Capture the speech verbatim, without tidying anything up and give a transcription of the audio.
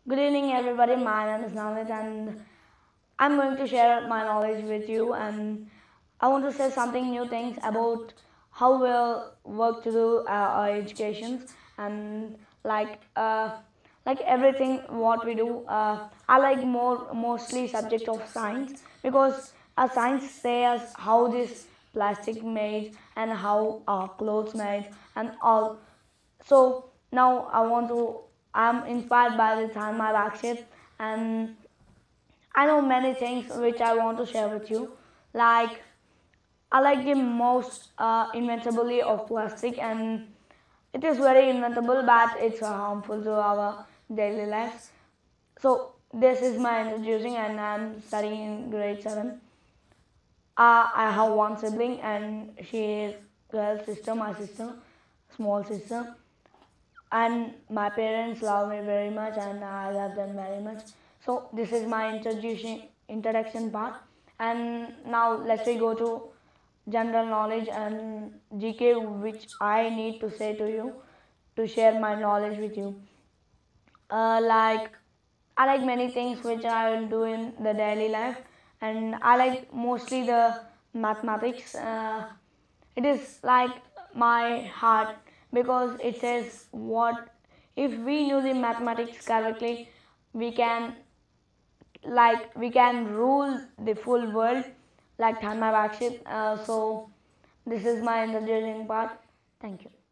Good evening, everybody. My name is Navneet, and I'm going to share my knowledge with you. And I want to say something new things about how we'll work to do uh, our educations and like uh, like everything what we do. Uh, I like more mostly subject of science because our science says how this plastic made and how our clothes made and all. So now I want to, I'm inspired by the Dharma Rakshit, and I know many things which I want to share with you. Like, I like the most uh, inventably of plastic, and it is very inventable, but it's uh, harmful to our daily lives. So this is my introducing, and I'm studying in grade seven. Uh, I have one sibling, and she is girl sister, my sister, small sister. And my parents love me very much and I love them very much. So this is my introduction introduction part, and now let's we go to general knowledge and G K, which I need to say to you to share my knowledge with you. Uh, like I like many things which I will do in the daily life, and I like mostly the mathematics. Uh, it is like my heart because it says what if we knew the mathematics correctly, we can like we can rule the full world like Dharma Rakshit. Uh, so this is my introducing part. Thank you.